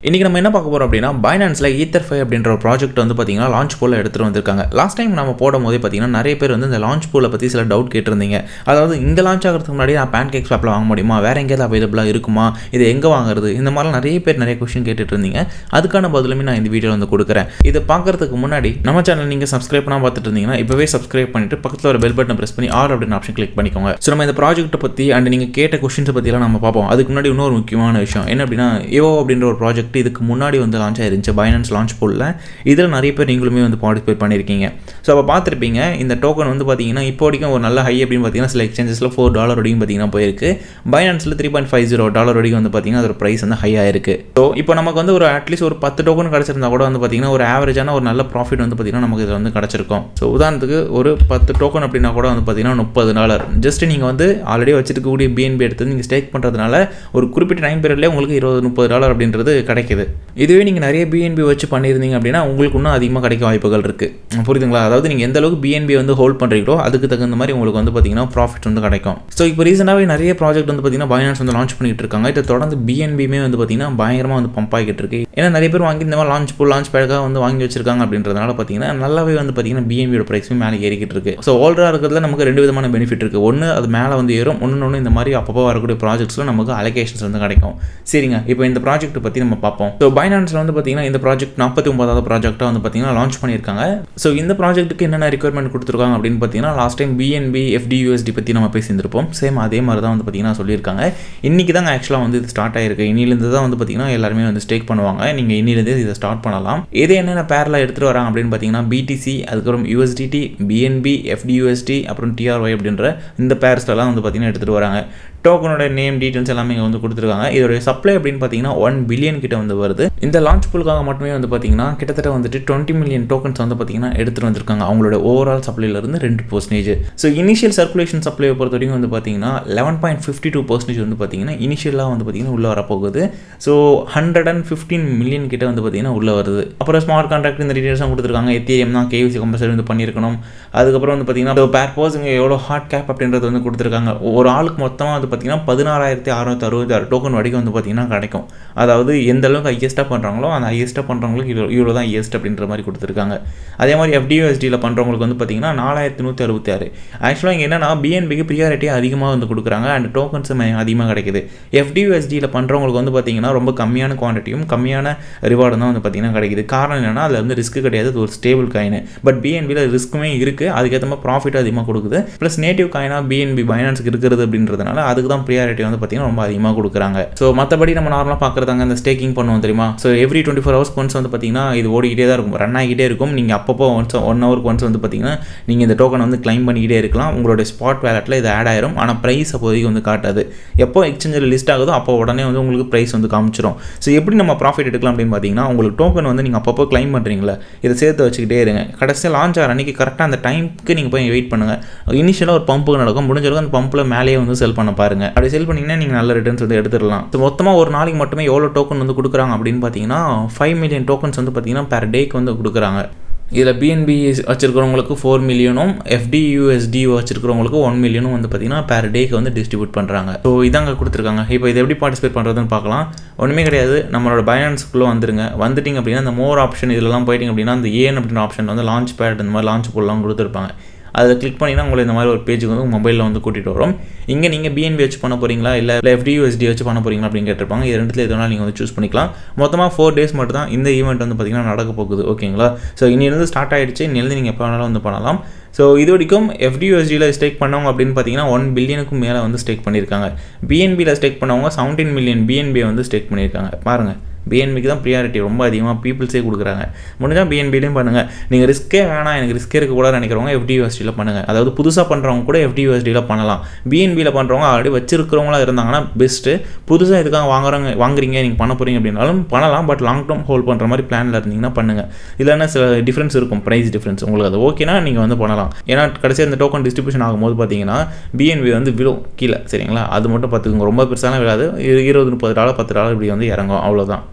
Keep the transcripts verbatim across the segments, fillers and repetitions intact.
இன்னைக்கு நம்ம என்ன பார்க்க போறோம் அப்படின்னா Binanceல Ether5 அப்படின்ற ஒரு ப்ராஜெக்ட் வந்து பாத்தீங்கன்னா லான்ச் பூல்ல எடுத்துட்டு வந்திருக்காங்க. லாஸ்ட் டைம் நம்ம போடும்போது பாத்தீங்கன்னா நிறைய பேர் வந்து இந்த லான்ச் பூல்ல பத்தி சில டவுட் கேட்டிருந்தீங்க. அதாவது இங்க லான்ச் ஆகிறதுக்கு முன்னாடி நான் Pancake Swapல வாங்க முடியுமா, வேற எங்கேயாவது அவைலபிளா இருக்குமா, இது எங்க வாங்குறது, இந்த மாதிரி நிறைய பேர் நிறைய क्वेश्चन கேட்டுட்டு இருந்தீங்க. அதுக்கான பதிலுமே நான் இந்த வீடியோல வந்து கொடுக்குறேன். இத பார்க்கிறதுக்கு முன்னாடி நம்ம சேனல் நீங்க சப்ஸ்கிரைப் பண்ணாம பார்த்துட்டு இருந்தீங்கன்னா இப்பவே சப்ஸ்கிரைப் பண்ணிட்டு பக்கத்துல ஒரு பெல் பட்டனை பிரஸ் பண்ணி ஆல் அப்படின ஆப்ஷன் கிளிக் பண்ணிக்கோங்க. சோ நம்ம இந்த ப்ராஜெக்ட் பத்தி அண்ட் நீங்க கேட்ட क्वेश्चंस பத்தி எல்லாம் நம்ம பாப்போம். அதுக்கு முன்னாடி இன்னொரு முக்கியமான விஷயம் என்ன அப்படின்னா ஈவோ அப்படின்ற ஒரு ப்ராஜெக்ட் இதுக்கு முன்னாடி வந்து லான்ச் ஆயிருந்துச்சு Binance லான்ச் பூல்ல. இதில் நிறைய பேர் நீங்களுமே வந்து பார்ட்டிசிபேட் பண்ணியிருக்கீங்க. ஸோ அப்போ பார்த்துருப்பீங்க இந்த டோக்கன் வந்து பார்த்தீங்கன்னா இப்போ வரைக்கும் ஒரு நல்ல ஹை அப்படின்னு பார்த்தீங்கன்னா சில எக்ஸ்சேஞ்சஸில் ஃபோர் டாலர் வரைக்கும் பார்த்தீங்கன்னா போயிருக்கு. Binanceல three point five zero dollar வரைக்கும் வந்து பார்த்தீங்கன்னா அதோட ப்ரைஸ் வந்து ஹையாக இருக்குது. ஸோ இப்போ நமக்கு வந்து ஒரு அட்லீஸ்ட் ஒரு பத்து டோக்கன் கிடச்சிருந்தா கூட வந்து பார்த்தீங்கன்னா ஒரு ஆவரேஜான ஒரு நல்ல ப்ராஃபிட் வந்து பார்த்தீங்கன்னா நமக்கு இதில் வந்து கிடச்சிருக்கும். ஸோ உதாரணத்துக்கு ஒரு பத்து டோக்கன் அப்படின்னா கூட வந்து பார்த்தீங்கன்னா முப்பது டாலர் ஜஸ்ட் நீங்கள் வந்து ஆல்ரெடி வச்சிருக்கக்கூடிய பிஎன்பி எடுத்து நீங்கள் ஸ்டேக் பண்ணுறதுனால ஒரு குறிப்பிட்ட டைம் பீரியட்லேயே உங்களுக்கு இருபது முப்பது டாலர் அப்படின்றது கிடைக்குது. இதுவே நீங்கள் நிறைய பிஎன்பி வச்சு பண்ணியிருந்தீங்க அப்படின்னா உங்களுக்கு இன்னும் அதிகமாக கிடைக்க வாய்ப்புகள் இருக்குது. புரியுதுங்களா? அதாவது நீங்கள் எந்த அளவுக்கு பிஎன்பி வந்து ஹோல்ட் பண்ணுறீங்களோ அதுக்கு தகுந்த மாதிரி உங்களுக்கு வந்து பார்த்தீங்கன்னா ப்ராஃபிட் வந்து கிடைக்கும். ஸோ இப்போ ரீசெண்டாகவே நிறைய ப்ராஜெக்ட் வந்து பார்த்தீங்கன்னா Binance வந்து லான்ச் பண்ணிட்டு இருக்காங்க. இதை தொடர்ந்து பிஎன்பியுமே வந்து பார்த்தீங்கன்னா பயங்கரமாக வந்து பம்ப் ஆகிட்டு இருக்கு. ஏன்னா நிறைய பேர் வாங்கி இந்த மாதிரி லான்ச் பூல் லான்ச் பேக்காக வந்து வாங்கி வச்சிருக்காங்க அப்படின்றதுனால பார்த்தீங்கன்னா நல்லாவே வந்து பார்த்தீங்கன்னா பிஎன்பியோட ப்ரைஸுமே மேலே ஏறிக்கிட்டு இருக்கு. ஸோ ஓல்டராக இருக்கிறதுல நமக்கு ரெண்டு விதமான பெனிஃபிட் இருக்குது. ஒன்று அது மேலே வந்து ஏறும், ஒன்று ஒன்று இந்த மாதிரி அப்பப்போ வரக்கூடிய ப்ராஜெக்ட்ஸில் நமக்கு அலோகேஷன்ஸ் வந்து கிடைக்கும். சரிங்க, இப்போ இந்த ப்ராஜெக்ட் பற்றி நம்ம பார்ப்போம். ஸோ Binanceல வந்து பார்த்தீங்கன்னா இந்த ப்ராஜெக்ட் நாற்பத்தி ஒன்பதாவது ப்ராஜெக்டாக வந்து பார்த்தீங்கன்னா லான்ச் பண்ணியிருக்காங்க. ஸோ இந்த ப்ராஜெக்ட்டுக்கு என்னென்ன ரெக்யர்மெண்ட் கொடுத்துருக்காங்க அப்படின்னு பார்த்தீங்கன்னா லாஸ்ட் டைம் பிஎன்பி எஃப்டியூஎஸ்டி பற்றி நம்ம பேசியிருந்திருப்போம். சேம் அதே மாதிரி தான் வந்து பார்த்தீங்கன்னா சொல்லியிருக்காங்க. இன்றைக்கி தாங்க ஆக்சுவலாக வந்து இது ஸ்டார்ட் ஆயிருக்கு. இன்னிலேருந்து தான் வந்து பார்த்தீங்கன்னா எல்லாருமே வந்து ஸ்டேக் பண்ணுவாங்க. நீங்கள் இன்னிலேருந்து இதை ஸ்டார்ட் பண்ணலாம். இது என்னென்ன பேரில் எடுத்துகிட்டு வராங்க அப்படின்னு பார்த்தீங்கன்னா பிடிசி, அதுக்கப்புறம் யூஎஸ்டிடி, பிஎன்பி, எஃப்டியூஎஸ்டி, அப்புறம் டிஆர்ஒய் அப்படின்ற இந்த பேர்ஸ்லாம் வந்து பார்த்தீங்கன்னா எடுத்துகிட்டு வராங்க. டோக்கனோட நேம் டீட்டெயில்ஸ் எல்லாமே இங்கே வந்து கொடுத்துருக்காங்க. இதோடைய சப்ளை அப்படின்னு பார்த்தீங்கன்னா ஒன் பில்லியன் கிட்ட வந்து வருது. இந்த லான்ச் பூலுக்காக மட்டுமே வந்து பார்த்தீங்கன்னா கிட்டத்தட்ட வந்துட்டு டுவெண்ட்டி மில்லியன் டோக்கன்ஸ் வந்து பார்த்தீங்கன்னா எடுத்துகிட்டு வந்திருக்காங்க. அவங்களோட ஓவரால் சப்ளைலேருந்து ரெண்டு பர்சன்டேஜ். ஸோ இனிஷியல் சர்க்குலேஷன் சப்ளையை பொறுத்த வரைக்கும் வந்து பார்த்தீங்கன்னா eleven point fifty two percentage வந்து பார்த்தீங்கன்னா இனிஷியலாக வந்து பார்த்தீங்கன்னா உள்ளே வரப்போகுது. So hundred and fifteen million கிட்ட வந்து பார்த்தீங்கன்னா உள்ளே வருது. அப்புறம் ஸ்மார்ட் கான்ட்ராக்ட் இந்த டீட்டெயில்ஸும் கொடுத்துருக்காங்க. எத்திஎம் தான் கேவிசி கம்பல்சரி வந்து பண்ணியிருக்கணும். அதுக்கப்புறம் வந்து பார்த்தீங்கன்னா பேர் பர்சன் எவ்வளோ ஹார்ட் கேப் அப்படின்றது வந்து கொடுத்துருக்காங்க. ஒரு ஆளுக்கு மொத்தமாக வந்து பார்த்தீங்கன்னா பதினாறாயிரத்தி அறுநூத்தி அறுபத்தி ஆறு டோக்கன் வரைக்கும் வந்து பார்த்தீங்கன்னா கிடைக்கும். அதாவது எந்த அளவுக்கு ஹையஸ்ட்டாக பண்ணுறாங்களோ அந்த ஹையஸ்ட்டாக பண்ணுறவங்களுக்கு இவ்வளோ இவ்வளோ தான் ஹையஸ்ட் அப்படின்ற மாதிரி கொடுத்துருக்காங்க. அதே மாதிரி எஃப்டியூஎஸ்டியில் பண்ணுறவங்களுக்கு வந்து பார்த்தீங்கன்னா நாலாயிரத்தி நூற்றி அறுபத்தி ஆறு. ஆக்சுவலாக இங்கே என்னன்னா பிஎன்பிக்கு ப்ரியாரிட்டி அதிகமாக வந்து கொடுக்குறாங்க அண்ட் டோக்கன்ஸ் அதிகமாக கிடைக்குது. எஃப்டியூஎஸ்டியில் பண்ணுறவங்களுக்கு வந்து பார்த்தீங்கன்னா ரொம்ப கம்மியான குவான்டிட்டியும் கம்மியான ரிவார்டும் தான் வந்து பார்த்தீங்கன்னா கிடைக்குது. காரணம் என்னன்னா அதில் வந்து ரிஸ்க் கிடையாது, அது ஒரு ஸ்டேபிள் காயின். பட் பிஎன்பியில் ரிஸ்க்குமே இருக்குது, அதுக்கேற்ற மாதிரி ப்ராஃபிட் அதிகமாக கொடுக்குது. ப்ளஸ் நேட்டிவ் காயினாக பிஎன்பி பைனான்ஸுக்கு இருக்கிறது அப்படின்றதுனால அதுக்கு தான் ப்ரியாரிட்டி வந்து பார்த்தீங்கன்னா ரொம்ப அதிகமாக கொடுக்குறாங்க. ஸோ மற்றபடி நம்ம நார்மலாக பார்க்குறதாங்க இந்த ஸ்டேக்கிங் பண்ணுவோம் தெரியுமா? So every twenty four hours once வந்து பார்த்தீங்கன்னா இது ஓடிக்கிட்டே தான் இருக்கும், ரன் ஆகிட்டே இருக்கும். நீங்கள் அப்பப்போ ஒன்ஸ் ஒன் ஹவருக்கு ஒன்ஸ் வந்து பார்த்தீங்கன்னா நீங்கள் இந்த டோக்கன் வந்து கிளைம் பண்ணிக்கிட்டே இருக்கலாம். உங்களுடைய ஸ்பாட் வேலெட்டில் இது ஆட் ஆயிரும். ஆனால் ப்ரைஸ் அப்போதைக்கு வந்து காட்டாது. எப்போ எக்ஸ்சேஞ்சில் லிஸ்ட் ஆகுதோ அப்போ உடனே வந்து உங்களுக்கு ப்ரைஸ் வந்து காமிச்சிடும். ஸோ எப்படி நம்ம ப்ராஃபிட் எடுக்கலாம் அப்படின்னு பார்த்தீங்கன்னா உங்களுக்கு டோக்கன் வந்து நீங்கள் அப்பப்போ கிளைம் பண்ணுறீங்களா இதை சேர்த்து வச்சுக்கிட்டே இருங்க. கடைசியாக லான்ச் ஆகிற அன்றைக்கி கரெக்டாக அந்த டைமுக்கு நீங்கள் போய் வெயிட் பண்ணுங்கள். இனிஷியலாக ஒரு பம்பு நடக்கும், முடிஞ்சளவுக்கு அந்த பம்பில் மேலேயே வந்து செல் பண்ண பாருங்கள். அப்படி செல் பண்ணிங்கன்னா நீங்கள் நல்ல ரிட்டர்ன்ஸ் வந்து எடுத்துடலாம். ஸோ மொத்தமாக ஒரு நாளைக்கு மட்டுமே எவ்வளோ டோக்கன் வந்து கொடுக்குறாங்க அப்படின்னு பார்த்தீங்கன்னா ஃபைவ் மில்லியன் டோக்கன்ஸ் வந்து பார்த்தீங்கன்னா பெர் டேக்கு வந்து கொடுக்குறாங்க. இதில் பிஎன்பி வச்சிருக்கிறவங்களுக்கு ஃபோர் மில்லியனும் எஃப்டியூஎஸ்டி வச்சிருக்கிறவங்களுக்கு ஒன் மில்லியனும் வந்து பார்த்தீங்கன்னா பெர் டேக்கு வந்து டிஸ்ட்ரிபியூட் பண்ணுறாங்க. ஸோ இதாங்க கொடுத்துருக்காங்க. இப்போ இது எப்படி பார்ட்டிசிபேட் பண்ணுறதுன்னு பார்க்கலாம். ஒன்றுமே கிடையாது, நம்மளோட பைனான்ஸ்க்குள்ளே வந்துருங்க. வந்துட்டிங்க அப்படின்னா இந்த மோர் ஆப்ஷன் இதெல்லாம் போயிட்டிங்க அப்படின்னா அந்த ஏன் அப்படின்ற ஆப்ஷன் வந்து லான்ச் பேட் இந்த மாதிரி லான்ச் பூல்லாம் கொடுத்துருப்பாங்க. அதை கிளிக் பண்ணிங்கன்னா உங்களை இந்த மாதிரி ஒரு பேஜுக்கு வந்து மொபைலில் வந்து கூட்டிகிட்டு வரும். இங்கே நீங்கள் பிஎன்பி வச்சு பண்ண போகிறீங்களா இல்லை இல்லை எஃப்டியூஎஸ்டி வச்சு பண்ண போகிறீங்களா அப்படின்னு கேட்டிருப்பாங்க. இது ரெண்டுத்தில் எதுனாலும் நீங்கள் வந்து சூஸ் பண்ணிக்கலாம். மொத்தமாக ஃபோர் டேஸ் மட்டும் தான் இந்த ஈவெண்ட் வந்து பார்த்தீங்கன்னா நடக்க போகுது. ஓகேங்களா? ஸோ இன்னிலிருந்து ஸ்டார்ட் ஆகிடுச்சு. இன்னிலிருந்து நீங்கள் எப்போ வேணாலும் வந்து பண்ணலாம். ஸோ இது வரைக்கும் எஃப்டியூஎஸ்டியில் ஸ்டேக் பண்ணவங்க அப்படின்னு பார்த்தீங்கன்னா ஒன் பில்லியனுக்கும் மேலே வந்து ஸ்டேக் பண்ணியிருக்காங்க. பிஎன்பியில் ஸ்டேக் பண்ணவங்க செவன்டீன் மில்லியன் பிஎன்பியை வந்து ஸ்டேக் பண்ணியிருக்காங்க. பாருங்கள், பிஎன்பிக்கு தான் ப்ரியாரிட்டி ரொம்ப அதிகமாக பீப்புள்ஸே கொடுக்குறாங்க. முடிஞ்சால் பிஎன்பிலையும் பண்ணுங்கள். நீங்கள் ரிஸ்க்கே வேணாம், எனக்கு ரிஸ்க்கே இருக்கக்கூடாது நினைக்கிறவங்க எஃப்டியூஎஸ்டியில் பண்ணுங்கள். அதாவது புதுசாக பண்ணுறவங்க கூட எஃப்டியூஎஸ்டியில் பண்ணலாம். பிஎன்பியில் பண்ணுறவங்க ஆல்ரெடி வச்சிருக்கிறவங்களா இருந்தாங்கன்னா பெஸ்ட்டு. புதுசாக இதுக்காக வாங்குறவங்க வாங்குறீங்க நீங்கள் பண்ண போகிறீங்க அப்படின்னாலும் பண்ணலாம். பட் லாங் டேர்ம் ஹோல்ட் பண்ணுற மாதிரி பிளானில் இருந்தீங்கன்னா பண்ணுங்கள். இல்லைன்னா சில டிஃப்ரென்ஸ் இருக்கும், ப்ரைஸ் டிஃப்ரென்ஸ். உங்களுக்கு அது ஓகேனா நீங்கள் வந்து பண்ணலாம். ஏன்னா கடைசியாக இந்த டோக்கன் டிஸ்ட்ரிபியூஷன் ஆகும்போது பார்த்தீங்கன்னா பிஎன்பி வந்து விழும் கீழே. சரிங்களா? அது மட்டும் பார்த்துக்கோங்க, ரொம்ப பெருசாலாம் விழாது. இருபது முப்பது டாலர் பத்து டாலர் இப்படி வந்து இறங்கும், அவ்வளோதான்.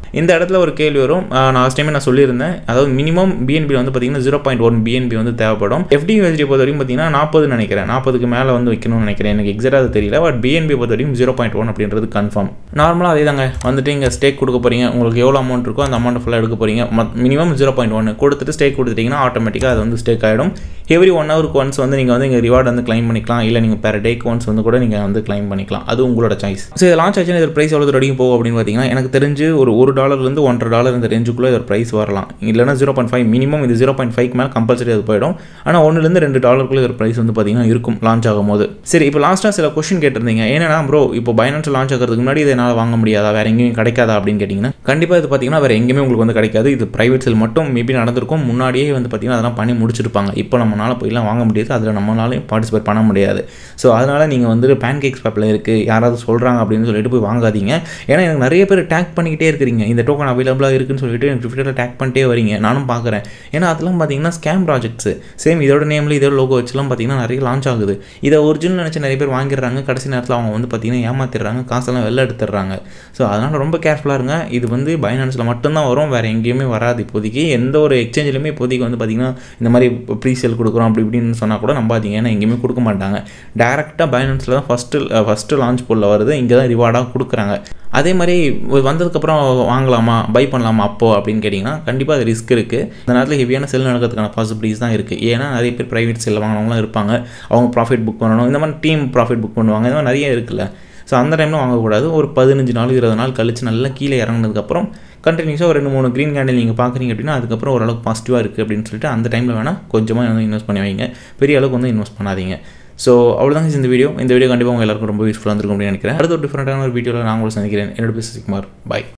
இந்த இடத்துல ஒரு கேள்வி வரும். நான் லாஸ்ட் டைம் நான் சொல்லியிருந்தேன், அதாவது மினிமம் பிஎன்பி வந்து பார்த்தீங்கன்னா ஜீரோ பாயிண்ட் ஒன் பிஎன்பி வந்து தேவைப்படும். எஃப்டியூஎஸ்டி பொறுத்த வரைக்கும் பார்த்தீங்கன்னா நாற்பது நினைக்கிறேன், நாற்பதுக்கு மேலே வந்து வைக்கணும்னு நினைக்கிறேன், எனக்கு எக்ஸாக்டாக அது தெரியல. பட் பிஎன்பி பொறுத்த வரைக்கும் ஜீரோ பாயிண்ட் ஒன் அப்படின்றது கன்ஃபார்ம். நார்மலாக அதே தாங்க, வந்துட்டு இங்கே ஸ்டேக் கொடுக்க போகிறீங்க, உங்களுக்கு எவ்வளோ அமௌண்ட் இருக்கோ அந்த அமௌண்ட் ஃபுல்லாக எடுக்க போகிறீங்க. மினிமம் ஜீரோ பாயிண்ட் ஒன் கொடுத்துட்டு ஸ்டேக் கொடுத்துட்டிங்கன்னா ஆட்டோமேட்டிக்காக அது வந்து ஸ்டேக் ஆகிடும். எவ்ரி ஒன் ஹவருக்கு ஒன்ஸ் வந்து நீங்கள் வந்து இங்கே ரிவார்டு வந்து கிளைம் பண்ணிக்கலாம், இல்லை நீங்கள் பெர் டேக்கு ஒன்ஸ் வந்து கூட நீங்கள் வந்து கிளைம் பண்ணிக்கலாம், அது உங்களோட சாய்ஸ். ஸோ இது லான்ச் ஆச்சுன்னா இதோட ப்ரைஸ் எவ்வளோ வரைக்கும் போகும் அப்படின்னு பார்த்தீங்கன்னா, எனக்கு தெரிஞ்சு ஒரு ஒரு டாலர்லேருந்து ஒன்றரை டாலர் இந்த ரேஞ்சுக்குள்ளே இதோட ப்ரைஸ் வரலாம். இல்லைனா ஜீரோ பாயிண்ட் ஃபைவ் மினிமம், இது ஜீரோ பாயிண்ட் ஃபைவ் மேலே கம்பல்சரி அது போயிடும். ஆனால் ஒன்றுலேருந்து ரெண்டு டாலருக்குள்ளே இதோட ப்ரைஸ் வந்து பார்த்தீங்கன்னா இருக்கும் லான்ச் ஆகும் போது. சரி, இப்போ லாஸ்ட்டாக சில கொஸ்டின் கேட்டிருந்தீங்க, ஏன்னா ப்ரோ இப்போ பைனான்ஸ் லான்ச் ஆகிறதுக்கு முன்னாடி இதை என்னால் வாங்க முடியாதா, வேறு எங்கேயும் கிடைக்காதா அப்படின்னு கேட்டிங்கன்னா, கண்டிப்பாக இது பார்த்தீங்கன்னா வேறு எங்கேயுமே உங்களுக்கு வந்து கிடைக்காது. இது ப்ரைவேட் செல் மட்டும் மேபி நடந்திருக்கும், முன்னாடியே வந்து பார்த்தீங்கன்னா அதெல்லாம் பண்ணி முடிச்சிருப்பாங்க. இப்போ நம்மளால் போய்லாம் வாங்க முடியாது, அதில் நம்மளாலையும் பார்ட்டிசிபேட் பண்ண முடியாது. ஸோ அதனால் நீங்கள் வந்து பேன்கேக்ஸ் ஆப்பில் இருக்குது யாராவது சொல்கிறாங்க அப்படின்னு சொல்லிட்டு போய் வாங்காதீங்க. ஏன்னா எனக்கு நிறைய பேர் டேக் பண்ணிக்கிட்டே இருக்கிறீங்க, இந்த டோக்கன் அவைலபிளாக இருக்குன்னு சொல்லிட்டு எனக்கு ட்விட்டரில் டேக் பண்ணிட்டே வரீங்க, நானும் பார்க்குறேன். ஏன்னா அதெல்லாம் பார்த்தீங்கன்னா ஸ்கேம் ப்ராஜெக்ட்ஸு, சேம் இதோட நேமில் இதோட லோகோ வச்சுலாம் பார்த்தீங்கன்னா நிறைய லான்ச் ஆகுது. இதை ஒரிஜினல் நினச்சி நிறைய பேர் வாங்கிடுறாங்க, கடைசி நேரத்தில் அவங்க வந்து பார்த்தீங்கன்னா ஏமாத்திடுறாங்க, காசெல்லாம் வெளில எடுத்துடுறாங்க. ஸோ அதனால் ரொம்ப கேர்ஃபுல்லாக இருங்க. இது வந்து பைனான்ஸில் மட்டும்தான் வரும், வேறு எங்கேயுமே வராது இப்போதைக்கு. எந்த ஒரு எக்ஸ்சேஞ்சிலுமே இப்போதைக்கு வந்து பார்த்தீங்கன்னா இந்த மாதிரி ப்ரீ சேல் கொடுக்குறோம் அப்படி இப்படின்னு சொன்னால் கூட நம்பாதீங்க, ஏன்னா எங்கேயுமே கொடுக்க மாட்டாங்க. டேரெக்டாக பைனான்ஸில் தான் ஃபஸ்ட்டு ஃபஸ்ட்டு லான்ச் போல் வருது, இங்கே தான் ரிவார்டாக கொடுக்குறாங்க. அதே மாதிரி வந்ததுக்கப்புறம் வாங்கலாமா, பை பண்ணலாமா அப்போது அப்படின்னு கேட்டிங்கன்னா கண்டிப்பாக அது ரிஸ்க் இருக்குது. அந்த நேரத்தில் ஹெவியான செல் நடக்கிறதுக்கான பாசிபிலிட்டிஸ் தான் இருக்குது. ஏன்னா நிறைய பேர் ப்ரைவேட் செல்லில் வாங்கினவங்களாம் இருப்பாங்க, அவங்க ப்ராஃபிட் புக் பண்ணணும், இந்த மாதிரி டீம் ப்ராஃபிட் புக் பண்ணுவாங்க, இந்த மாதிரி நிறைய இருக்குல்ல. ஸோ அந்த டைமில் வாங்கக்கூடாது. ஒரு பதினஞ்சு நாள் இருபது நாள் கழிச்சு நல்லா கீழே இறங்கினதுக்கப்புறம் கண்டினியூஸாக ஒரு ரெண்டு மூணு க்ரீன் கேண்டில் நீங்கள் பார்க்குறீங்க அப்படின்னா அதுக்கப்புறம் ஓரளவுக்கு பாசிட்டிவாக இருக்குது அப்படின்னு சொல்லிட்டு அந்த டைமில் வேணால் கொஞ்சமாக வந்து இன்வெஸ்ட் பண்ணி வைங்க, பெரிய அளவுக்கு வந்து இன்வெஸ்ட் பண்ணாதீங்க. ஸோ அவ்வளோதாங்க இந்த வீடியோ. இந்த வீடியோ கண்டிப்பாக உங்கள் எல்லாருக்கும் ரொம்ப யூஸ்ஃபுல்லாக இருந்திருக்கும் அப்படின்னு நினைக்கிறேன். அடுத்த ஒரு டிஃப்ரெண்ட்டான ஒரு வீடியோவில் நான் உங்களை சந்திக்கிறேன். என்னோட பேர் சசிகுமார். பாய்.